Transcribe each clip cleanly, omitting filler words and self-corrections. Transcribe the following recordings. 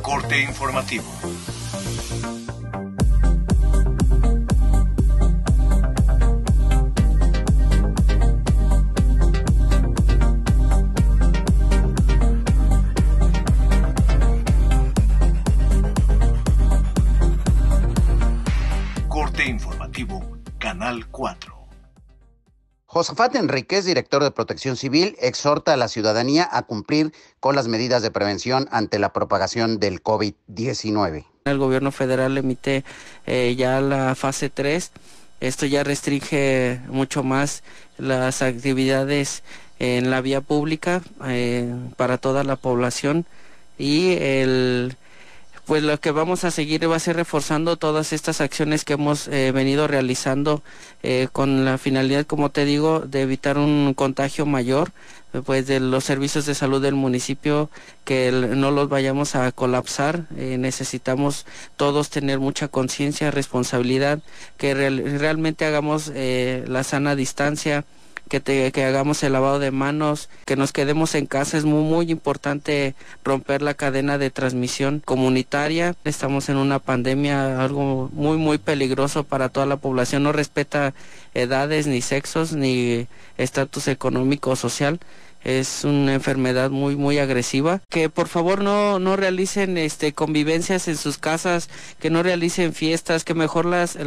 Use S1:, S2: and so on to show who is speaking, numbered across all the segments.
S1: Corte informativo. Corte informativo, Canal 4.
S2: Josafat Enríquez, director de Protección Civil, exhorta a la ciudadanía a cumplir con las medidas de prevención ante la propagación del COVID-19.
S3: El gobierno federal emite ya la fase 3. Esto ya restringe mucho más las actividades en la vía pública para toda la población y pues lo que vamos a seguir va a ser reforzando todas estas acciones que hemos venido realizando con la finalidad, como te digo, de evitar un contagio mayor, pues de los servicios de salud del municipio, que no los vayamos a colapsar. Necesitamos todos tener mucha conciencia, responsabilidad, que realmente hagamos la sana distancia, que hagamos el lavado de manos, que nos quedemos en casa. Es muy importante romper la cadena de transmisión comunitaria. Estamos en una pandemia, algo muy peligroso para toda la población. No respeta edades, ni sexos, ni estatus económico o social. Es una enfermedad muy agresiva. Que por favor no realicen convivencias en sus casas, que no realicen fiestas, que mejor las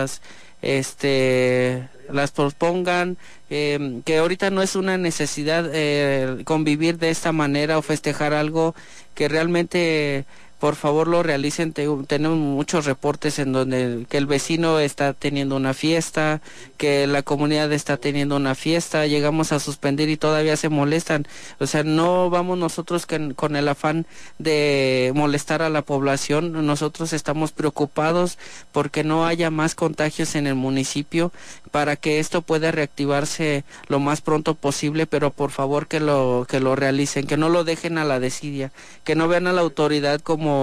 S3: pospongan, que ahorita no es una necesidad convivir de esta manera o festejar algo, que realmente por favor lo realicen. Tenemos muchos reportes en donde que el vecino está teniendo una fiesta, que la comunidad está teniendo una fiesta, llegamos a suspender y todavía se molestan. O sea, no vamos nosotros con el afán de molestar a la población. Nosotros estamos preocupados porque no haya más contagios en el municipio, para que esto pueda reactivarse lo más pronto posible, pero por favor que lo realicen, que no lo dejen a la desidia, que no vean a la autoridad como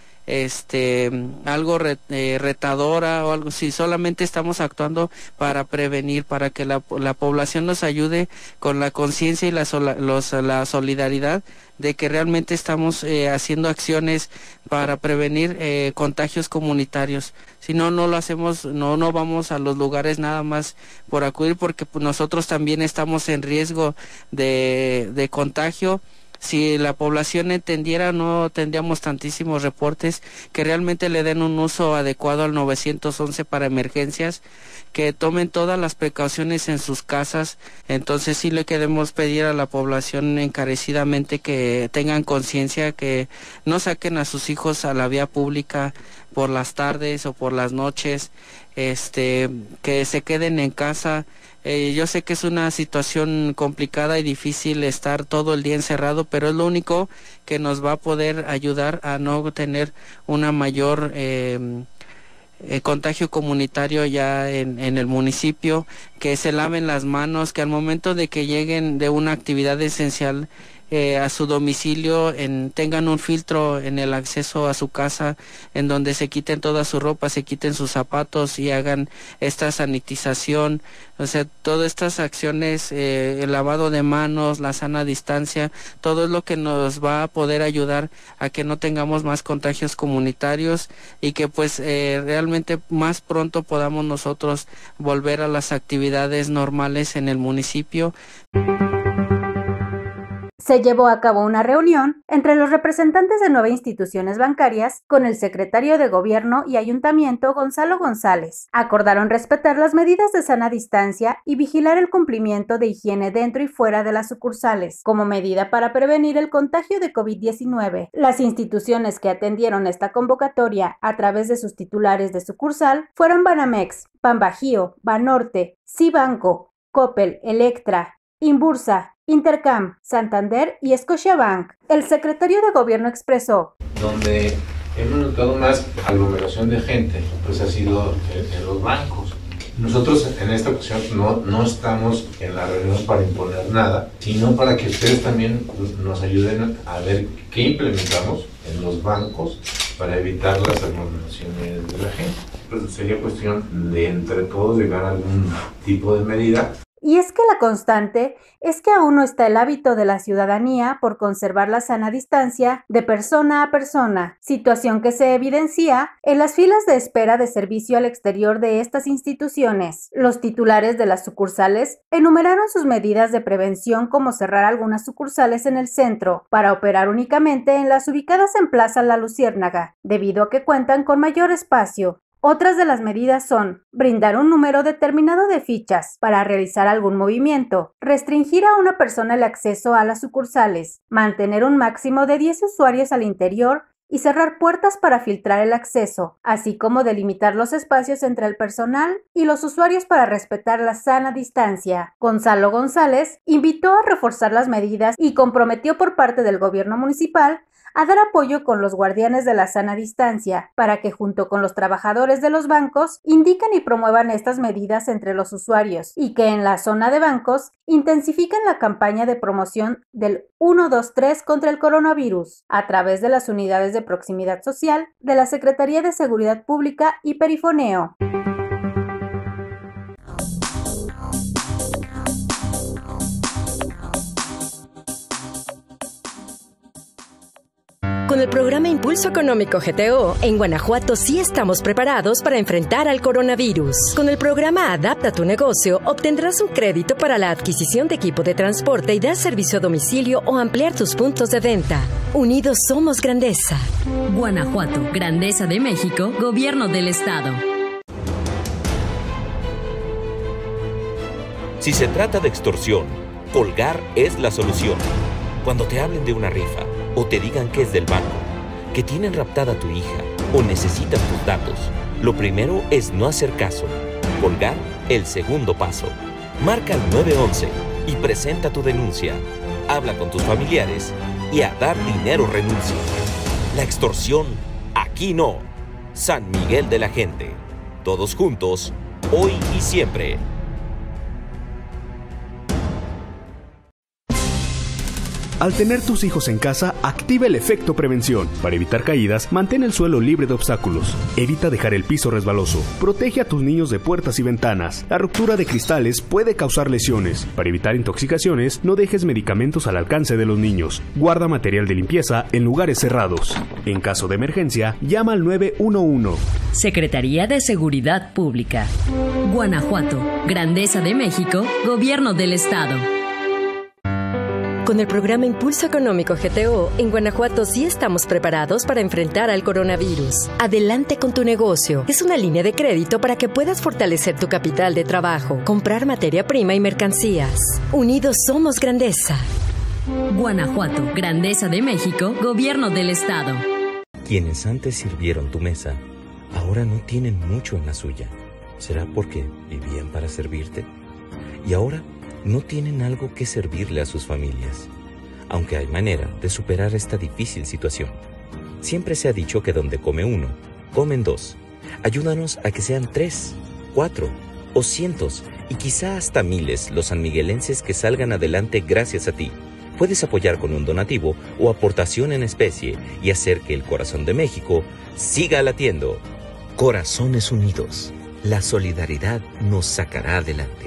S3: algo retadora o algo. Si solamente estamos actuando para prevenir, para que la población nos ayude con la conciencia y la solidaridad de que realmente estamos haciendo acciones para prevenir contagios comunitarios. Si no lo hacemos, no vamos a los lugares nada más por acudir, porque pues, nosotros también estamos en riesgo de contagio. Si la población entendiera, no tendríamos tantísimos reportes, que realmente le den un uso adecuado al 911 para emergencias, que tomen todas las precauciones en sus casas. Entonces sí le queremos pedir a la población encarecidamente que tengan conciencia, que no saquen a sus hijos a la vía pública por las tardes o por las noches, que se queden en casa. Yo sé que es una situación complicada y difícil estar todo el día encerrado, pero es lo único que nos va a poder ayudar a no tener una mayor contagio comunitario ya en el municipio. Que se laven las manos, que al momento de que lleguen de una actividad esencial a su domicilio, tengan un filtro en el acceso a su casa, en donde se quiten toda su ropa, se quiten sus zapatos y hagan esta sanitización. O sea, todas estas acciones, el lavado de manos, la sana distancia, todo es lo que nos va a poder ayudar a que no tengamos más contagios comunitarios y que pues realmente más pronto podamos nosotros volver a las actividades normales en el municipio.
S4: Se llevó a cabo una reunión entre los representantes de 9 instituciones bancarias con el secretario de Gobierno y Ayuntamiento, Gonzalo González. Acordaron respetar las medidas de sana distancia y vigilar el cumplimiento de higiene dentro y fuera de las sucursales, como medida para prevenir el contagio de COVID-19. Las instituciones que atendieron esta convocatoria a través de sus titulares de sucursal fueron Banamex, Banbajío, Banorte, Cibanco, Coppel, Electra, Inbursa, Intercam, Santander y Scotiabank. El secretario de Gobierno expresó:
S5: donde hemos notado más aglomeración de gente, pues ha sido en los bancos. Nosotros en esta ocasión no estamos en la reunión para imponer nada, sino para que ustedes también nos ayuden a ver qué implementamos en los bancos para evitar las aglomeraciones de la gente. Pues sería cuestión de entre todos llegar a algún tipo de medida.
S4: Y es que la constante es que aún no está el hábito de la ciudadanía por conservar la sana distancia de persona a persona, situación que se evidencia en las filas de espera de servicio al exterior de estas instituciones. Los titulares de las sucursales enumeraron sus medidas de prevención, como cerrar algunas sucursales en el centro para operar únicamente en las ubicadas en Plaza La Luciérnaga, debido a que cuentan con mayor espacio. Otras de las medidas son brindar un número determinado de fichas para realizar algún movimiento, restringir a una persona el acceso a las sucursales, mantener un máximo de 10 usuarios al interior y cerrar puertas para filtrar el acceso, así como delimitar los espacios entre el personal y los usuarios para respetar la sana distancia. Gonzalo González invitó a reforzar las medidas y comprometió por parte del gobierno municipal a dar apoyo con los guardianes de la sana distancia, para que junto con los trabajadores de los bancos indiquen y promuevan estas medidas entre los usuarios, y que en la zona de bancos intensifiquen la campaña de promoción del 123 contra el coronavirus, a través de las unidades de proximidad social de la Secretaría de Seguridad Pública y Perifoneo.
S6: Con el programa Impulso Económico GTO, en Guanajuato sí estamos preparados para enfrentar al coronavirus. Con el programa Adapta tu negocio, obtendrás un crédito para la adquisición de equipo de transporte y dar servicio a domicilio o ampliar tus puntos de venta. Unidos somos grandeza.
S7: Guanajuato, Grandeza de México, Gobierno del Estado.
S8: Si se trata de extorsión, Colgar es la solución. Cuando te hablen de una rifa, o te digan que es del banco, que tienen raptada a tu hija o necesitan tus datos, lo primero es no hacer caso. Colgar, el segundo paso. Marca el 911 y presenta tu denuncia. Habla con tus familiares y a dar dinero renuncia. La extorsión, aquí no. San Miguel de la Gente. Todos juntos, hoy y siempre.
S9: Al tener tus hijos en casa, activa el efecto prevención. Para evitar caídas, mantén el suelo libre de obstáculos. Evita dejar el piso resbaloso. Protege a tus niños de puertas y ventanas. La ruptura de cristales puede causar lesiones. Para evitar intoxicaciones, no dejes medicamentos al alcance de los niños. Guarda material de limpieza en lugares cerrados. En caso de emergencia, llama al 911.
S7: Secretaría de Seguridad Pública. Guanajuato, Grandeza de México, Gobierno del Estado.
S6: Con el programa Impulso Económico GTO, en Guanajuato sí estamos preparados para enfrentar al coronavirus. Adelante con tu negocio. Es una línea de crédito para que puedas fortalecer tu capital de trabajo, comprar materia prima y mercancías. Unidos somos grandeza.
S7: Guanajuato, Grandeza de México, Gobierno del Estado.
S8: Quienes antes sirvieron tu mesa, ahora no tienen mucho en la suya. ¿Será porque vivían para servirte? Y ahora no tienen algo que servirle a sus familias. Aunque hay manera de superar esta difícil situación. Siempre se ha dicho que donde come uno, comen dos. Ayúdanos a que sean 3, 4 o cientos y quizá hasta miles los sanmiguelenses que salgan adelante gracias a ti. Puedes apoyar con un donativo o aportación en especie y hacer que el corazón de México siga latiendo. Corazones Unidos. La solidaridad nos sacará adelante.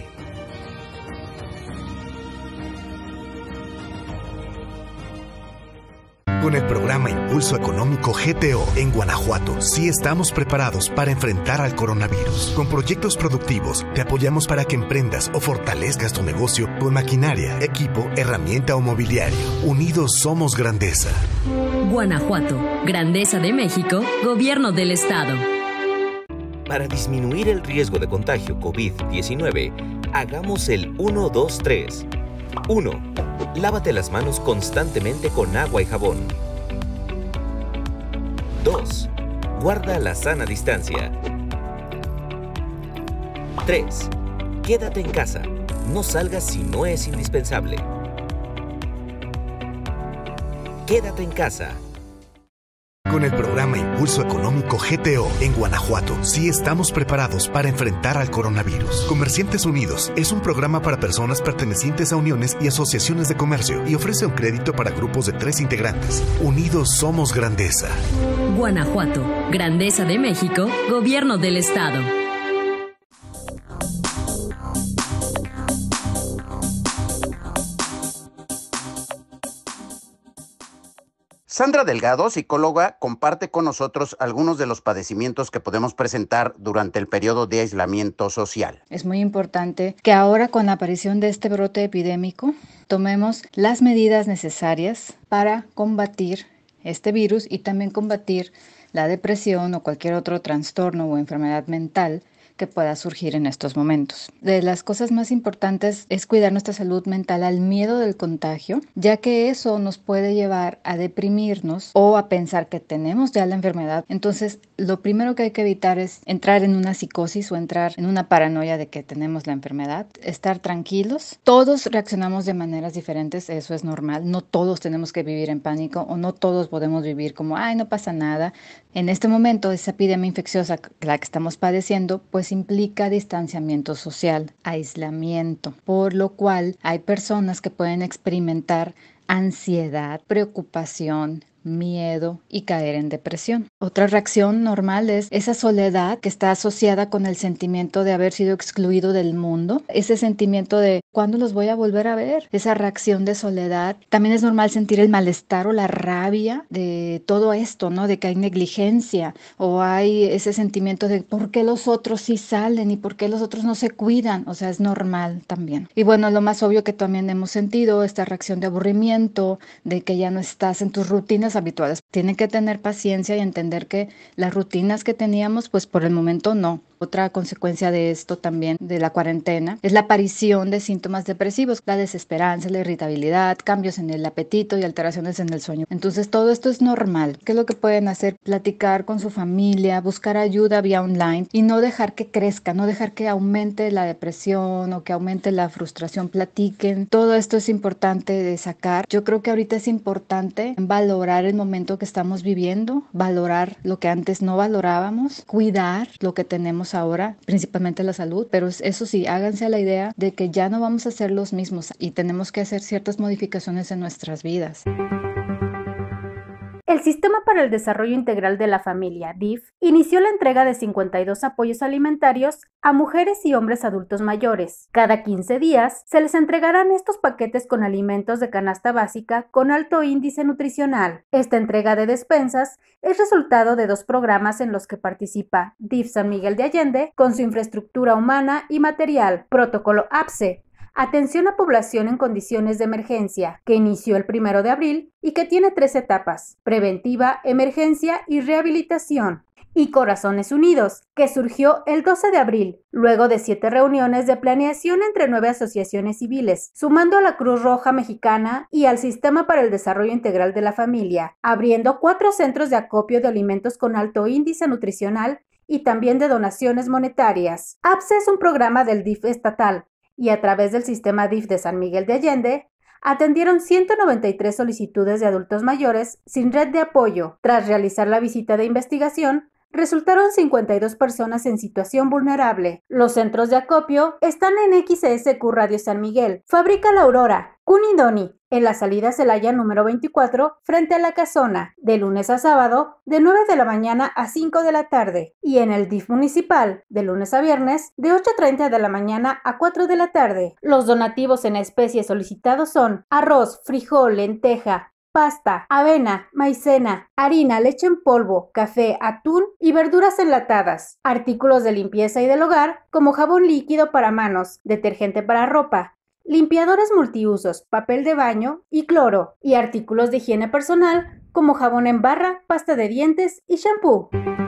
S10: Con el programa Impulso Económico GTO en Guanajuato, sí estamos preparados para enfrentar al coronavirus. Con proyectos productivos, te apoyamos para que emprendas o fortalezcas tu negocio con maquinaria, equipo, herramienta o mobiliario. Unidos somos grandeza.
S7: Guanajuato, Grandeza de México, Gobierno del Estado.
S8: Para disminuir el riesgo de contagio COVID-19, hagamos el 1-2-3. 1. Lávate las manos constantemente con agua y jabón. 2. Guarda la sana distancia. 3. Quédate en casa. No salgas si no es indispensable. Quédate en casa.
S10: Con el programa Impulso Económico GTO en Guanajuato, sí estamos preparados para enfrentar al coronavirus. Comerciantes Unidos es un programa para personas pertenecientes a uniones y asociaciones de comercio y ofrece un crédito para grupos de 3 integrantes. Unidos somos grandeza.
S7: Guanajuato, Grandeza de México, Gobierno del Estado.
S2: Sandra Delgado, psicóloga, comparte con nosotros algunos de los padecimientos que podemos presentar durante el periodo de aislamiento social.
S11: Es muy importante que ahora, con la aparición de este brote epidémico, tomemos las medidas necesarias para combatir este virus y también combatir la depresión o cualquier otro trastorno o enfermedad mental que pueda surgir en estos momentos. De las cosas más importantes es cuidar nuestra salud mental al miedo del contagio, ya que eso nos puede llevar a deprimirnos o a pensar que tenemos ya la enfermedad. Entonces, lo primero que hay que evitar es entrar en una psicosis o entrar en una paranoia de que tenemos la enfermedad, estar tranquilos. Todos reaccionamos de maneras diferentes, eso es normal. No todos tenemos que vivir en pánico o no todos podemos vivir como, ay, no pasa nada. En este momento, esa epidemia infecciosa, la que estamos padeciendo, pues implica distanciamiento social, aislamiento, por lo cual hay personas que pueden experimentar ansiedad, preocupación, miedo y caer en depresión. Otra reacción normal es esa soledad que está asociada con el sentimiento de haber sido excluido del mundo, ese sentimiento de ¿cuándo los voy a volver a ver? Esa reacción de soledad. También es normal sentir el malestar o la rabia de todo esto, ¿no? De que hay negligencia o hay ese sentimiento de ¿por qué los otros sí salen y por qué los otros no se cuidan? O sea, es normal también. Y bueno, lo más obvio que también hemos sentido, esta reacción de aburrimiento, de que ya no estás en tus rutinas habituales. Tienen que tener paciencia y entender que las rutinas que teníamos, pues por el momento no. Otra consecuencia de esto también, de la cuarentena, es la aparición de síntomas depresivos, la desesperanza, la irritabilidad, cambios en el apetito y alteraciones en el sueño. Entonces todo esto es normal. ¿Qué es lo que pueden hacer? Platicar con su familia, buscar ayuda vía online y no dejar que crezca, no dejar que aumente la depresión o que aumente la frustración. Platiquen. Todo esto es importante de sacar. Yo creo que ahorita es importante valorar el momento que estamos viviendo, valorar lo que antes no valorábamos, cuidar lo que tenemos ahora, principalmente la salud, pero eso sí, háganse a la idea de que ya no vamos a ser los mismos y tenemos que hacer ciertas modificaciones en nuestras vidas.
S4: El Sistema para el Desarrollo Integral de la Familia, DIF, inició la entrega de 52 apoyos alimentarios a mujeres y hombres adultos mayores. Cada 15 días se les entregarán estos paquetes con alimentos de canasta básica con alto índice nutricional. Esta entrega de despensas es resultado de 2 programas en los que participa DIF San Miguel de Allende con su infraestructura humana y material, Protocolo APSE, Atención a Población en Condiciones de Emergencia, que inició el 1 de abril y que tiene 3 etapas: preventiva, emergencia y rehabilitación. Y Corazones Unidos, que surgió el 12 de abril, luego de 7 reuniones de planeación entre 9 asociaciones civiles, sumando a la Cruz Roja Mexicana y al Sistema para el Desarrollo Integral de la Familia, abriendo 4 centros de acopio de alimentos con alto índice nutricional y también de donaciones monetarias. APSE es un programa del DIF estatal, y a través del sistema DIF de San Miguel de Allende, atendieron 193 solicitudes de adultos mayores sin red de apoyo. Tras realizar la visita de investigación, resultaron 52 personas en situación vulnerable. Los centros de acopio están en XSQ Radio San Miguel, Fábrica La Aurora, Cunindoni, en la salida Celaya número 24, frente a la Casona, de lunes a sábado, de 9 de la mañana a 5 de la tarde, y en el DIF municipal, de lunes a viernes, de 8:30 de la mañana a 4 de la tarde. Los donativos en especie solicitados son arroz, frijol, lenteja, pasta, avena, maicena, harina, leche en polvo, café, atún y verduras enlatadas. Artículos de limpieza y del hogar como jabón líquido para manos, detergente para ropa, limpiadores multiusos, papel de baño y cloro. Y artículos de higiene personal como jabón en barra, pasta de dientes y shampoo.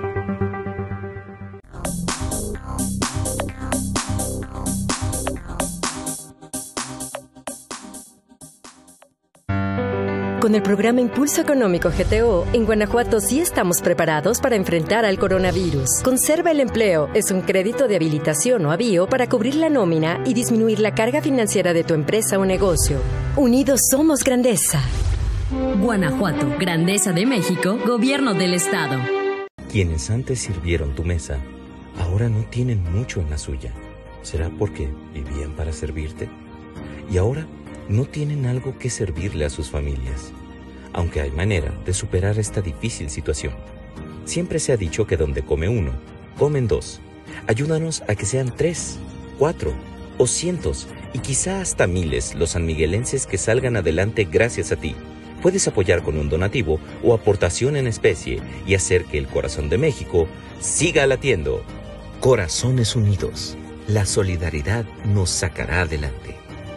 S6: Con el programa Impulso Económico GTO, en Guanajuato sí estamos preparados para enfrentar al coronavirus. Conserva el empleo es un crédito de habilitación o avío para cubrir la nómina y disminuir la carga financiera de tu empresa o negocio. Unidos somos grandeza.
S7: Guanajuato, Grandeza de México, Gobierno del Estado.
S8: Quienes antes sirvieron tu mesa, ahora no tienen mucho en la suya. ¿Será porque vivían para servirte? Y ahora no tienen algo que servirle a sus familias. Aunque hay manera de superar esta difícil situación. Siempre se ha dicho que donde come uno, comen dos. Ayúdanos a que sean 3, 4 o cientos y quizá hasta miles los sanmiguelenses que salgan adelante gracias a ti. Puedes apoyar con un donativo o aportación en especie y hacer que el corazón de México siga latiendo. Corazones Unidos. La solidaridad nos sacará adelante.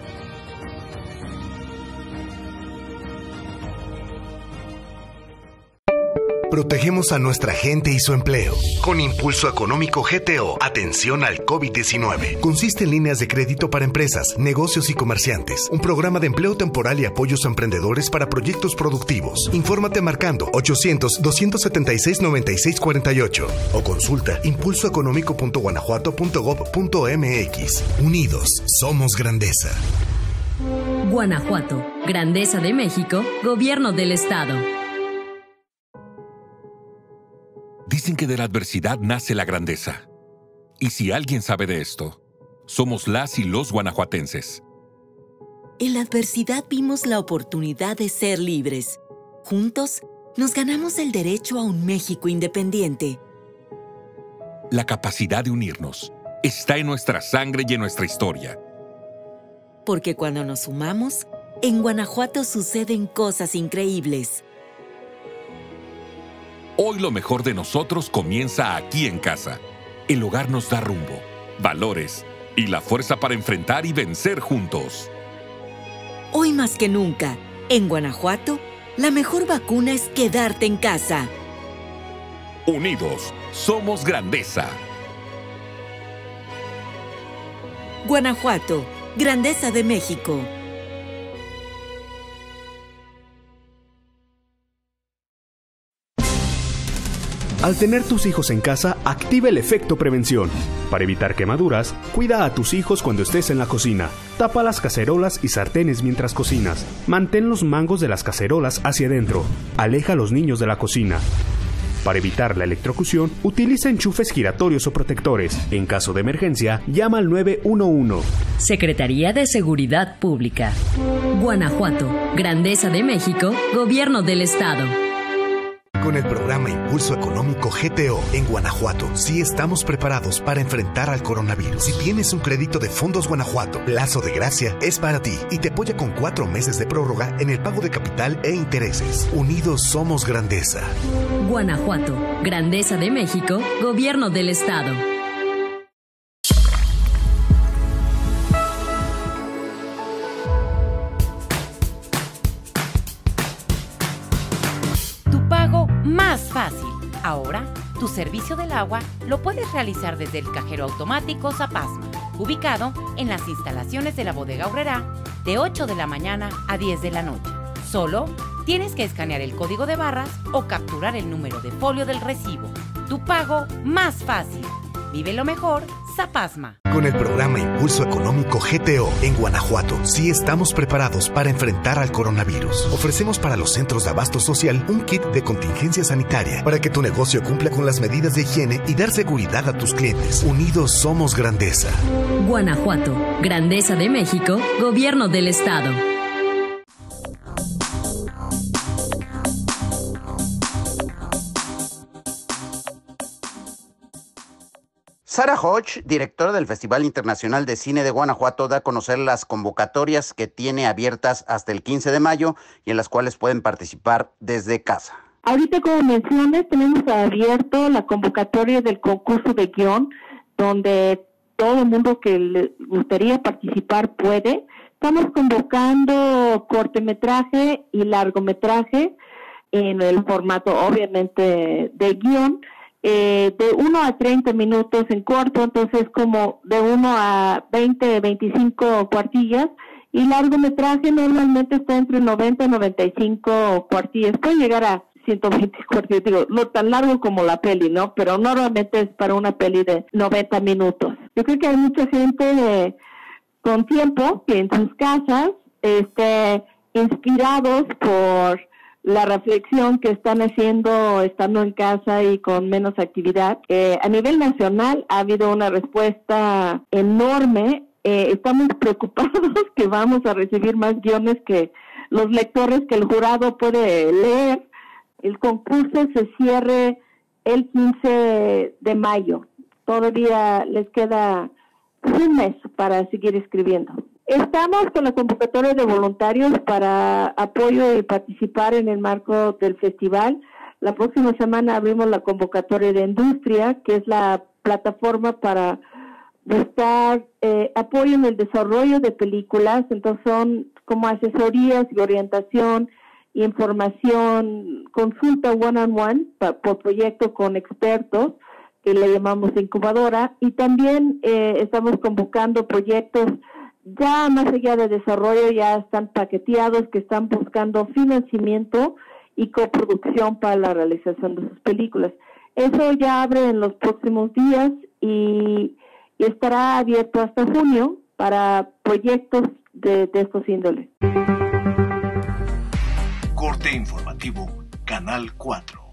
S10: Protegemos a nuestra gente y su empleo. Con Impulso Económico GTO, atención al COVID-19. Consiste en líneas de crédito para empresas, negocios y comerciantes. Un programa de empleo temporal y apoyos a emprendedores para proyectos productivos. Infórmate marcando 800-276-9648 o consulta impulsoeconómico.guanajuato.gov.mx. Unidos, somos grandeza.
S7: Guanajuato, Grandeza de México, Gobierno del Estado.
S12: Dicen que de la adversidad nace la grandeza. Y si alguien sabe de esto, somos las y los guanajuatenses.
S13: En la adversidad vimos la oportunidad de ser libres. Juntos, nos ganamos el derecho a un México independiente.
S12: La capacidad de unirnos está en nuestra sangre y en nuestra historia.
S13: Porque cuando nos sumamos, en Guanajuato suceden cosas increíbles.
S12: Hoy lo mejor de nosotros comienza aquí en casa. El hogar nos da rumbo, valores y la fuerza para enfrentar y vencer juntos.
S13: Hoy más que nunca, en Guanajuato, la mejor vacuna es quedarte en casa.
S12: Unidos, somos grandeza.
S13: Guanajuato, Grandeza de México.
S9: Al tener tus hijos en casa, activa el efecto prevención. Para evitar quemaduras, cuida a tus hijos cuando estés en la cocina. Tapa las cacerolas y sartenes mientras cocinas. Mantén los mangos de las cacerolas hacia adentro. Aleja a los niños de la cocina. Para evitar la electrocución, utiliza enchufes giratorios o protectores. En caso de emergencia, llama al 911.
S7: Secretaría de Seguridad Pública. Guanajuato, Grandeza de México, Gobierno del Estado.
S10: Con el programa Impulso Económico GTO en Guanajuato, sí estamos preparados para enfrentar al coronavirus. Si tienes un crédito de Fondos Guanajuato, Plazo de Gracia es para ti y te apoya con 4 meses de prórroga en el pago de capital e intereses. Unidos somos grandeza.
S7: Guanajuato, Grandeza de México, Gobierno del Estado.
S14: Más fácil. Ahora, tu servicio del agua lo puedes realizar desde el cajero automático Zapasma, ubicado en las instalaciones de la Bodega Aurrerá, de 8 de la mañana a 10 de la noche. Solo tienes que escanear el código de barras o capturar el número de folio del recibo. Tu pago más fácil. Vive lo mejor, Zapasma.
S10: Con el programa Impulso Económico GTO en Guanajuato, sí estamos preparados para enfrentar al coronavirus. Ofrecemos para los centros de abasto social un kit de contingencia sanitaria para que tu negocio cumpla con las medidas de higiene y dar seguridad a tus clientes. Unidos somos grandeza.
S7: Guanajuato, Grandeza de México, Gobierno del Estado.
S2: Sara Hodge, directora del Festival Internacional de Cine de Guanajuato, da a conocer las convocatorias que tiene abiertas hasta el 15 de mayo y en las cuales pueden participar desde casa.
S15: Ahorita, como mencioné, tenemos abierto la convocatoria del concurso de guión, donde todo el mundo que le gustaría participar puede. Estamos convocando cortometraje y largometraje en el formato, obviamente, de guión. De 1 a 30 minutos en corto, entonces como de 1 a 20, 25 cuartillas, y largometraje normalmente está entre 90 y 95 cuartillas, puede llegar a 120 cuartillas, digo, no tan largo como la peli, ¿no? Pero normalmente es para una peli de 90 minutos. Yo creo que hay mucha gente con tiempo que en sus casas inspirados por la reflexión que están haciendo estando en casa y con menos actividad. A nivel nacional ha habido una respuesta enorme. Estamos preocupados que vamos a recibir más guiones que los lectores que el jurado puede leer. El concurso se cierre el 15 de mayo. Todavía les queda un mes para seguir escribiendo. Estamos con la convocatoria de voluntarios para apoyo y participar en el marco del festival. La próxima semana abrimos la convocatoria de industria, que es la plataforma para buscar apoyo en el desarrollo de películas. Entonces son como asesorías y orientación, información, consulta one-on-one por proyecto con expertos, que le llamamos incubadora, y también estamos convocando proyectos ya más allá de desarrollo, ya están paqueteados, que están buscando financiamiento y coproducción para la realización de sus películas. Eso ya abre en los próximos días y estará abierto hasta junio para proyectos de estos índoles.
S1: Corte informativo, Canal 4.